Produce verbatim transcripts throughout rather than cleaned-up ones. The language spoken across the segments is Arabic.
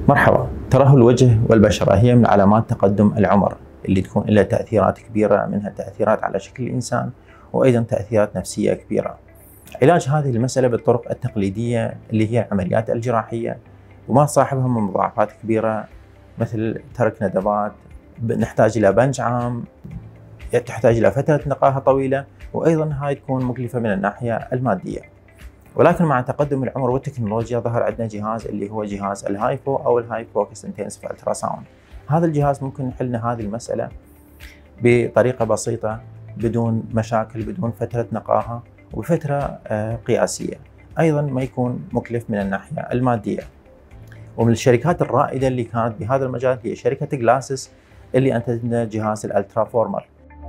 مرحبا. ترهل الوجه والبشرة هي من علامات تقدم العمر اللي تكون لها تأثيرات كبيرة، منها تأثيرات على شكل الإنسان وأيضا تأثيرات نفسية كبيرة. علاج هذه المسألة بالطرق التقليدية اللي هي العمليات الجراحية، وما صاحبها من مضاعفات كبيرة مثل ترك ندبات، نحتاج إلى بنج عام، تحتاج إلى فترة نقاهة طويلة، وأيضا هاي تكون مكلفة من الناحية المادية. ولكن مع تقدم العمر والتكنولوجيا ظهر عندنا جهاز اللي هو جهاز الهايفو او الهاي فوكس انتنسيف الترا ساوند. هذا الجهاز ممكن نحل هذه المسألة بطريقة بسيطة، بدون مشاكل، بدون فترة نقاهة، وبفترة قياسية. ايضا ما يكون مكلف من الناحية المادية. ومن الشركات الرائدة اللي كانت بهذا المجال هي شركة جلاسس اللي انتجت جهاز الالترا فورمر.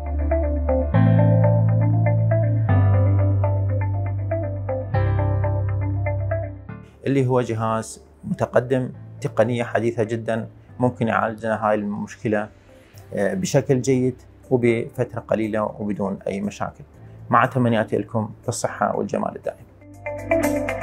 اللي هو جهاز متقدم، تقنية حديثة جدا، ممكن يعالج لنا هاي المشكلة بشكل جيد وبفترة قليلة وبدون أي مشاكل. مع تمنياتي لكم بالصحة والجمال الدائم.